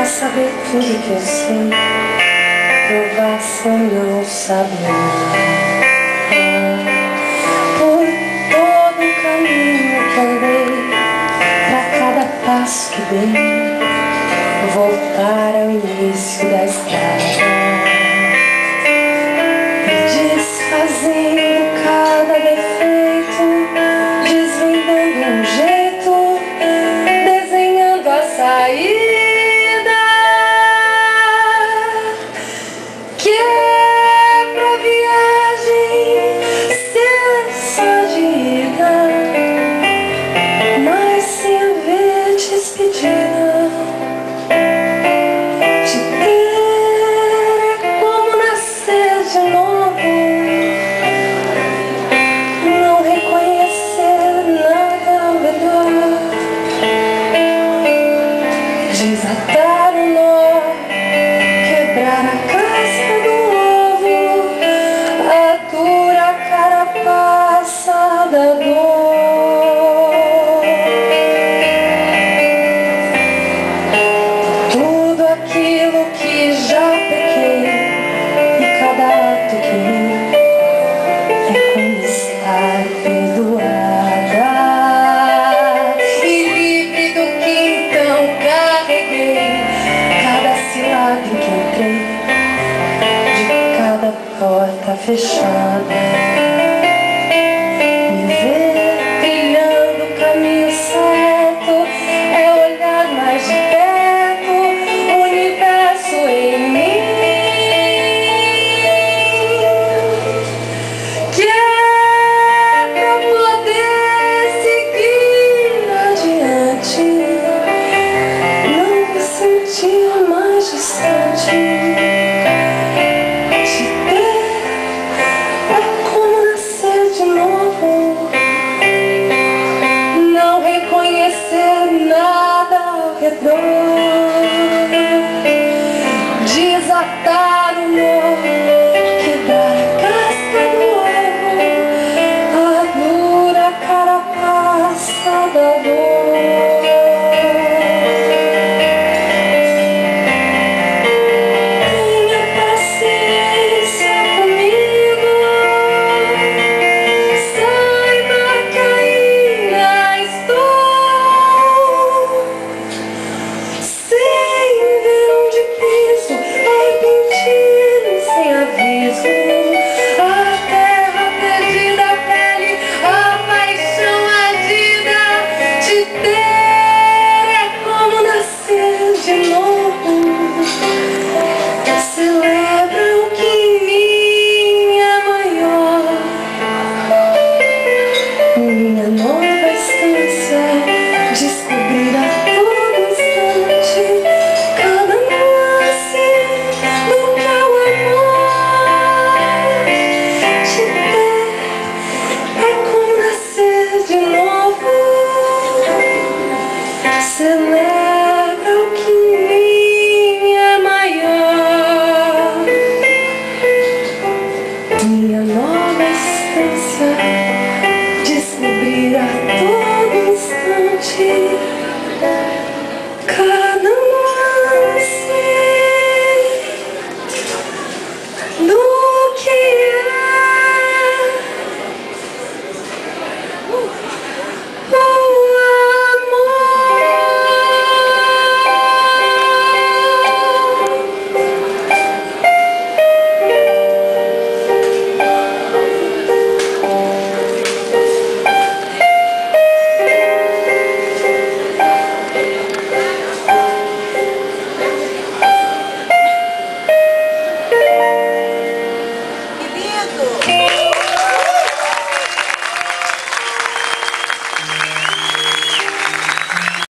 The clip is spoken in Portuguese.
saber tudo que eu sei, provar se eu não sabia. Por todo o caminho que andei, pra cada passo que dei, voltar ao início da estrada, desfazendo cada defeito, desvendando um jeito, desenhando a saída. Desatar o nó, quebrar a casca do ovo, a dura carapaça da dor. Tudo aquilo que já pequei e cada ato que errei é como estar perdoada. Porta fechada, me ver trilhando o caminho certo é olhar mais de perto o universo em mim, que é pra poder seguir adiante, não me sentir mais distante. Nada ao redor, desatar